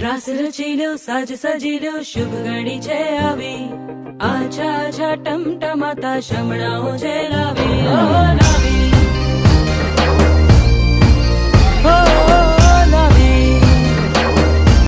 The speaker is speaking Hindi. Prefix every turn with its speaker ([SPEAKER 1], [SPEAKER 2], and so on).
[SPEAKER 1] रास रची लो साज सजी लो शुभ घड़ी छे आवी आछा आछा टमटमाता शमणाओ छे